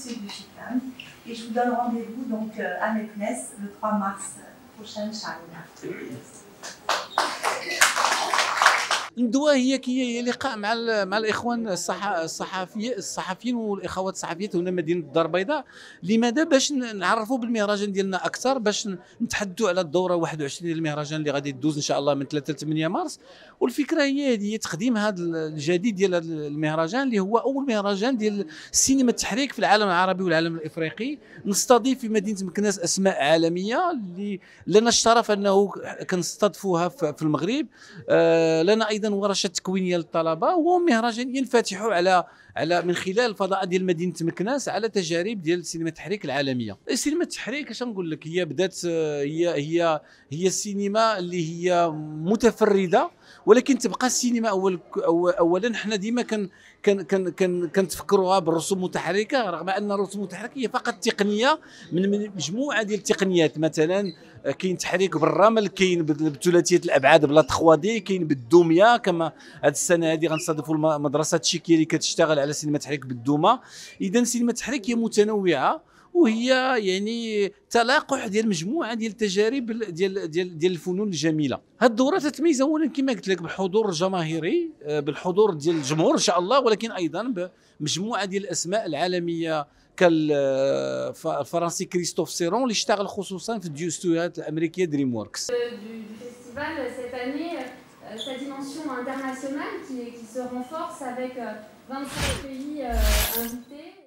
celui du Chicane. Et je vous donne rendez-vous donc à Meknès le 3 mars prochain, Inch'Allah. الندوه هي لقاء مع الاخوان الصحفيين والاخوات الصحفيات هنا مدينه الدار البيضاء. لماذا؟ باش نعرفوا بالمهرجان ديالنا اكثر، باش نتحدثوا على الدوره 21 ديال المهرجان اللي غادي تدوز ان شاء الله من 3 ل 8 مارس. والفكره هي هذه، تقديم هذا الجديد ديال المهرجان اللي هو اول مهرجان ديال السينما التحريك في العالم العربي والعالم الافريقي. نستضيف في مدينه مكناس اسماء عالميه اللي لنا الشرف انه كنستضيفوها في المغرب. لنا ايضا ورشه تكوينيه للطلبه، وهو مهرجان ينفتح على من خلال الفضاء ديال مدينه مكناس على تجارب ديال السينما التحريك العالميه. السينما التحريك اش نقول لك، هي بدات هي السينما اللي هي متفرده، ولكن تبقى السينما اولا حنا ديما كنتفكروها بالرسوم المتحركه، رغم ان الرسوم المتحركه هي فقط تقنيه من مجموعه ديال التقنيات. مثلا كاين تحريك بالرمل، كاين بثلاثيه الابعاد بلا 3 دي، كاين بالدميه. كما هذه السنه هذه غنستضيفوا مدرسه تشيكي اللي كتشتغل على سينما تحريك بالدومه. اذا السينما التحريك هي متنوعه، وهي يعني تلاقح ديال مجموعه ديال التجارب ديال الفنون الجميله. هذه الدوره تتميز اولا كما قلت لك بالحضور الجماهيري، بالحضور ديال الجمهور ان شاء الله، ولكن ايضا بمجموعه ديال الاسماء العالميه كالفرنسي كريستوف سيرون اللي اشتغل خصوصا في الاستوديوهات الامريكيه دريم ووركس. Du festival cette année, sa dimension internationale qui se renforce avec 25 pays invités.